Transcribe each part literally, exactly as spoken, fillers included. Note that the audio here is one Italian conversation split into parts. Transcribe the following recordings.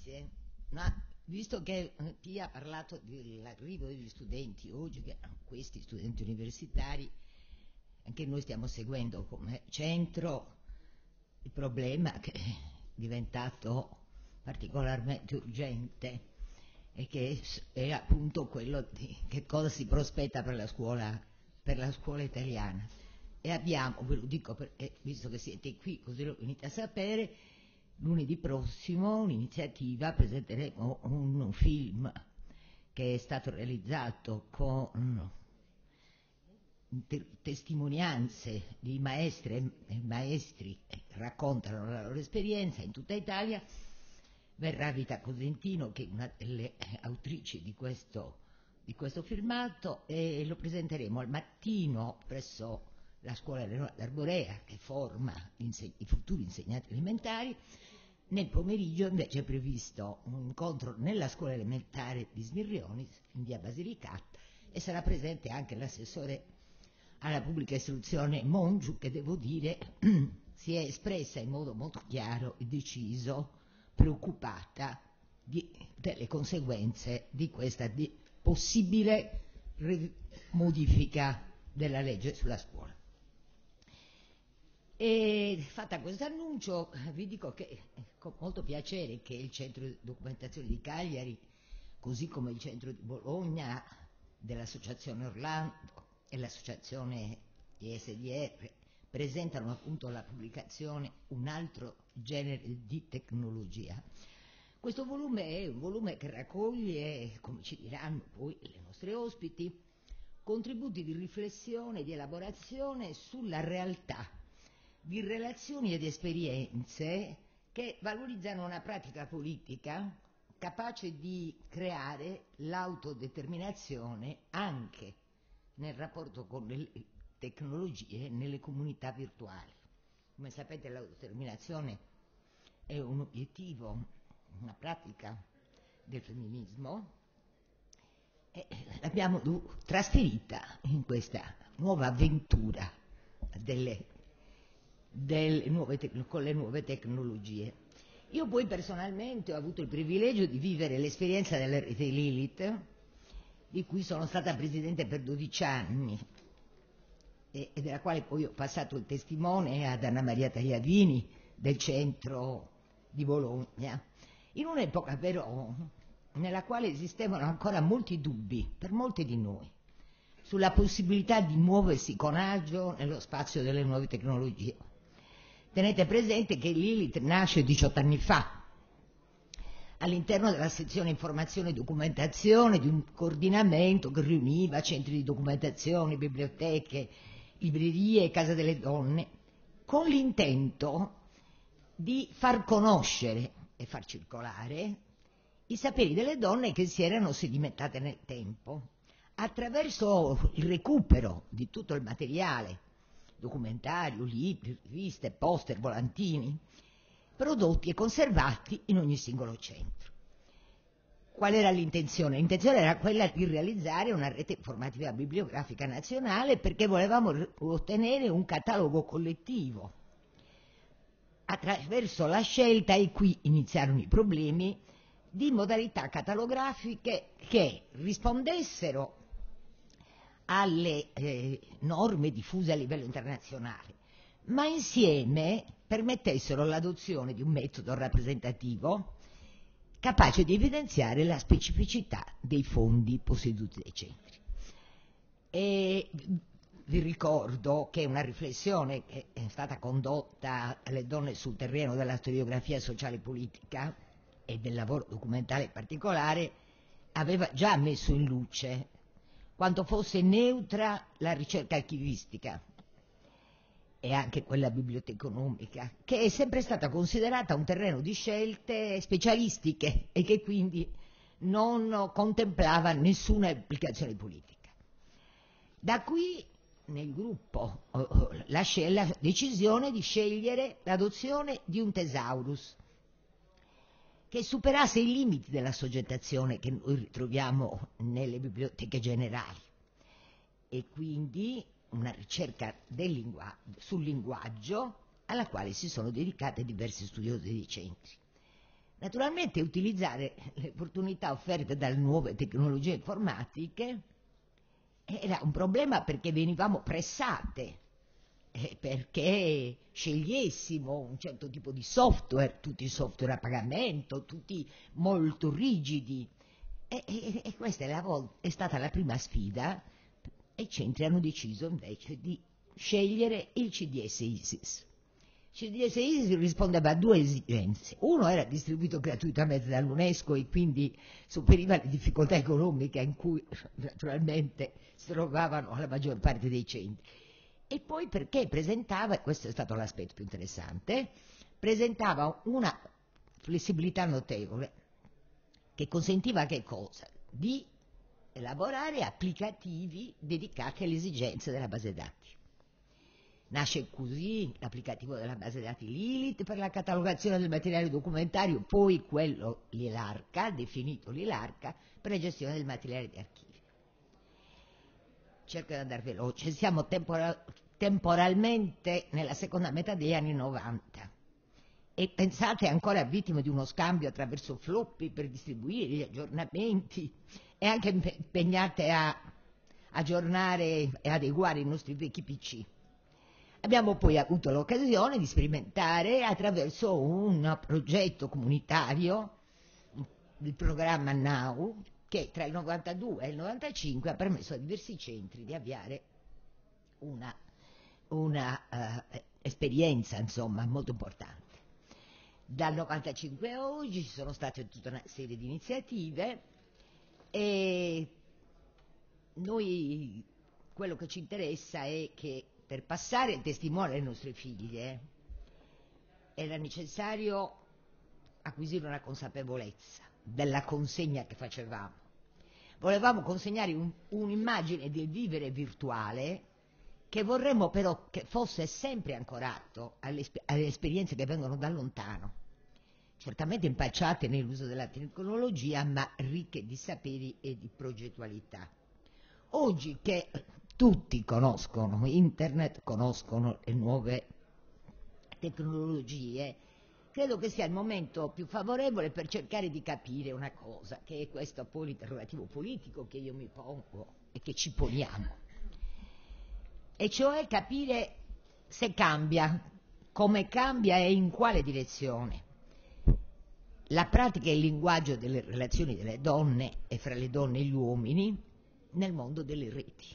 Grazie. Ma visto che Pia ha parlato dell'arrivo degli studenti oggi, che questi studenti universitari, anche noi stiamo seguendo come centro il problema che è diventato particolarmente urgente e che è appunto quello di che cosa si prospetta per la scuola, per la scuola italiana. E abbiamo, ve lo dico perché, visto che siete qui così lo venite a sapere, lunedì prossimo un'iniziativa, presenteremo un film che è stato realizzato con te- testimonianze di maestre e maestri che raccontano la loro esperienza in tutta Italia. Verrà Rita Cosentino, che è una delle autrici di questo, di questo filmato, e lo presenteremo al mattino presso la scuola d'Arborea, che forma inse- i futuri insegnanti elementari. Nel pomeriggio invece è previsto un incontro nella scuola elementare di Smirrioni, in via Basilicata, e sarà presente anche l'assessore alla pubblica istruzione Mongiu, che devo dire si è espressa in modo molto chiaro e deciso, preoccupata di, delle conseguenze di questa di possibile re- modifica della legge sulla scuola. E fatta questo annuncio, vi dico che è con molto piacere che il centro di documentazione di Cagliari, così come il centro di Bologna, dell'associazione Orlando e l'associazione I S D R, presentano appunto la pubblicazione Un altro genere di tecnologia. Questo volume è un volume che raccoglie, come ci diranno poi le nostre ospiti, contributi di riflessione e di elaborazione sulla realtà di relazioni ed esperienze che valorizzano una pratica politica capace di creare l'autodeterminazione anche nel rapporto con le tecnologie e nelle comunità virtuali. Come sapete, l'autodeterminazione è un obiettivo, una pratica del femminismo, e l'abbiamo trasferita in questa nuova avventura delle, delle nuove tec- con le nuove tecnologie. Io poi personalmente ho avuto il privilegio di vivere l'esperienza della rete Lilith, di cui sono stata presidente per dodici anni e, e della quale poi ho passato il testimone ad Anna Maria Tagliavini del centro di Bologna, in un'epoca però nella quale esistevano ancora molti dubbi per molti di noi sulla possibilità di muoversi con agio nello spazio delle nuove tecnologie. Tenete presente che Lilith nasce diciotto anni fa all'interno della sezione informazione e documentazione di un coordinamento che riuniva centri di documentazione, biblioteche, librerie e case delle donne, con l'intento di far conoscere e far circolare i saperi delle donne che si erano sedimentate nel tempo, attraverso il recupero di tutto il materiale documentario, libri, riviste, poster, volantini, prodotti e conservati in ogni singolo centro. Qual era l'intenzione? L'intenzione era quella di realizzare una rete informativa bibliografica nazionale, perché volevamo ottenere un catalogo collettivo. Attraverso la scelta, e qui iniziarono i problemi, di modalità catalografiche che rispondessero alle eh, norme diffuse a livello internazionale, ma insieme permettessero l'adozione di un metodo rappresentativo capace di evidenziare la specificità dei fondi posseduti dai centri. E vi ricordo che una riflessione che è stata condotta alle donne sul terreno della storiografia sociale e politica e del lavoro documentale in particolare aveva già messo in luce quanto fosse neutra la ricerca archivistica e anche quella biblioteconomica, che è sempre stata considerata un terreno di scelte specialistiche e che quindi non contemplava nessuna applicazione politica. Da qui nel gruppo la, la decisione di scegliere l'adozione di un thesaurus che superasse i limiti della soggettazione che noi ritroviamo nelle biblioteche generali, e quindi una ricerca del lingua- sul linguaggio alla quale si sono dedicate diversi studiosi dei centri. Naturalmente utilizzare le opportunità offerte dalle nuove tecnologie informatiche era un problema perché venivamo pressate, eh, perché scegliessimo un certo tipo di software, tutti i software a pagamento, tutti molto rigidi. E, e, e questa è, la vol- è stata la prima sfida, e i centri hanno deciso invece di scegliere il C D S ISIS. Il C D S ISIS rispondeva a due esigenze. Uno era distribuito gratuitamente dall'UNESCO e quindi supperiva le difficoltà economiche in cui naturalmente si trovavano la maggior parte dei centri. E poi perché presentava, e questo è stato l'aspetto più interessante, presentava una flessibilità notevole che consentiva che cosa? Di elaborare applicativi dedicati alle esigenze della base dati. Nasce così l'applicativo della base dati Lilith per la catalogazione del materiale documentario, poi quello l'ILARCA, definito l'ILARCA, per la gestione del materiale di archivio. Cerco di andare veloce, siamo tempora- temporalmente nella seconda metà degli anni novanta e pensate ancora vittime di uno scambio attraverso floppy per distribuire gli aggiornamenti e anche impegnate a aggiornare e adeguare i nostri vecchi P C. Abbiamo poi avuto l'occasione di sperimentare attraverso un progetto comunitario, il programma Now, che tra il novantadue e il novantacinque ha permesso a diversi centri di avviare una, una uh, esperienza, insomma, molto importante. Dal novantacinque a oggi ci sono state tutta una serie di iniziative e noi quello che ci interessa è che per passare il testimone alle nostre figlie era necessario acquisire una consapevolezza della consegna che facevamo. Volevamo consegnare un, un'immagine del vivere virtuale che vorremmo però che fosse sempre ancorato alle, alle esperienze che vengono da lontano, certamente impacciate nell'uso della tecnologia, ma ricche di saperi e di progettualità. Oggi che tutti conoscono internet, conoscono le nuove tecnologie, credo che sia il momento più favorevole per cercare di capire una cosa, che è questo poi l'interrogativo politico che io mi pongo e che ci poniamo, e cioè capire se cambia, come cambia e in quale direzione la pratica e il linguaggio delle relazioni delle donne e fra le donne e gli uomini nel mondo delle reti,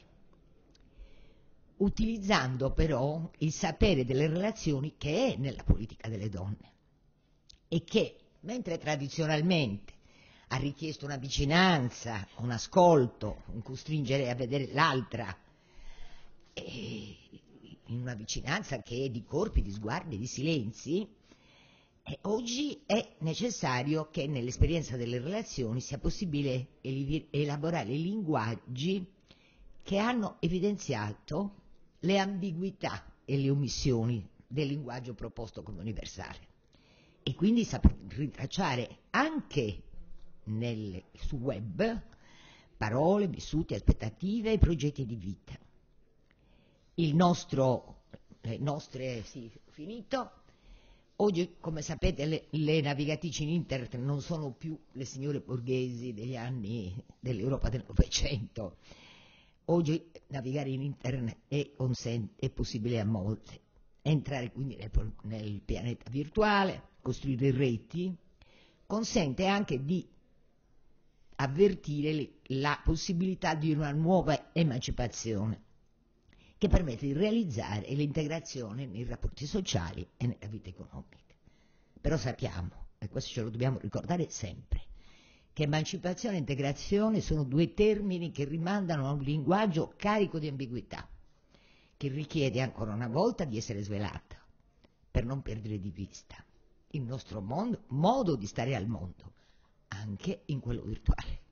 utilizzando però il sapere delle relazioni che è nella politica delle donne e che, mentre tradizionalmente ha richiesto una vicinanza, un ascolto, un costringere a vedere l'altra, e in una vicinanza che è di corpi, di sguardi, di silenzi, e oggi è necessario che nell'esperienza delle relazioni sia possibile elaborare linguaggi che hanno evidenziato le ambiguità e le omissioni del linguaggio proposto come universale e quindi saper rintracciare anche nel, sul web parole, vissuti, aspettative e progetti di vita. Il nostro, le nostre, sì, finito. Oggi, come sapete, le, le navigatrici in internet non sono più le signore borghesi degli anni dell'Europa del Novecento. Oggi navigare in internet è, consente, è possibile a molti. Entrare quindi nel, nel pianeta virtuale, costruire reti, consente anche di avvertire le, la possibilità di una nuova emancipazione che permette di realizzare l'integrazione nei rapporti sociali e nella vita economica. Però sappiamo, e questo ce lo dobbiamo ricordare sempre, che emancipazione e integrazione sono due termini che rimandano a un linguaggio carico di ambiguità, che richiede ancora una volta di essere svelata, per non perdere di vista il nostro mondo, modo di stare al mondo, anche in quello virtuale.